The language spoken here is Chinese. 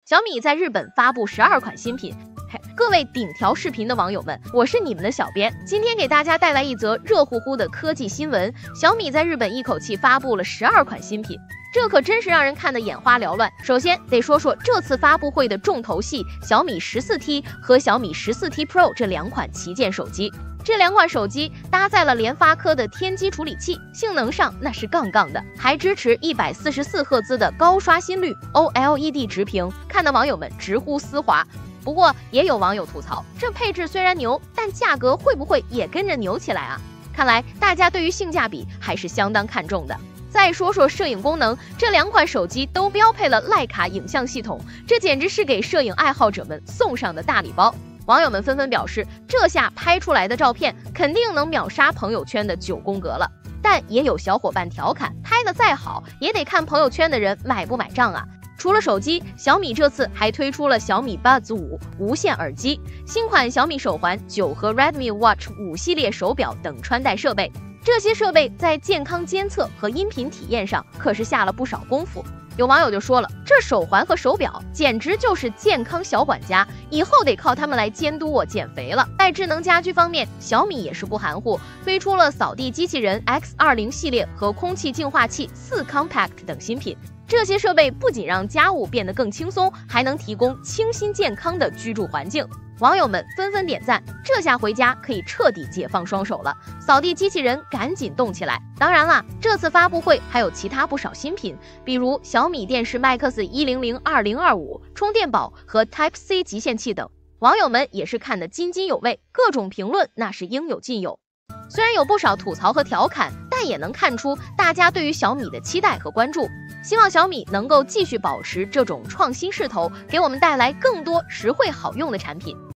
小米在日本发布12款新品。各位顶条视频的网友们，我是你们的小编，今天给大家带来一则热乎乎的科技新闻。小米在日本一口气发布了12款新品，这可真是让人看得眼花缭乱。首先得说说这次发布会的重头戏，小米14T 和小米14T Pro 这两款旗舰手机。这两款手机搭载了联发科的天玑处理器，性能上那是杠杠的，还支持144赫兹的高刷新率 OLED 直屏，看得网友们直呼丝滑。不过也有网友吐槽，这配置虽然牛，但价格会不会也跟着牛起来啊？看来大家对于性价比还是相当看重的。再说说摄影功能，这两款手机都标配了徕卡影像系统，这简直是给摄影爱好者们送上的大礼包。网友们纷纷表示，这下拍出来的照片肯定能秒杀朋友圈的9宫格了。但也有小伙伴调侃，拍得再好，也得看朋友圈的人买不买账啊。除了手机，小米这次还推出了小米 Buds 5无线耳机、新款小米手环9和 Redmi Watch 5系列手表等穿戴设备。这些设备在健康监测和音频体验上可是下了不少功夫。有网友就说了，这手环和手表简直就是健康小管家，以后得靠他们来监督我减肥了。在智能家居方面，小米也是不含糊，推出了扫地机器人 X20 系列和空气净化器4 Compact 等新品。这些设备不仅让家务变得更轻松，还能提供清新健康的居住环境。网友们纷纷点赞，这下回家可以彻底解放双手了，扫地机器人赶紧动起来。当然啦，这次发布会还有其他不少新品，比如小米电视 Max 1002025、充电宝和 Type-C 集线器等。网友们也是看得津津有味，各种评论那是应有尽有。虽然有不少吐槽和调侃，但也能看出大家对于小米的期待和关注。希望小米能够继续保持这种创新势头，给我们带来更多实惠好用的产品。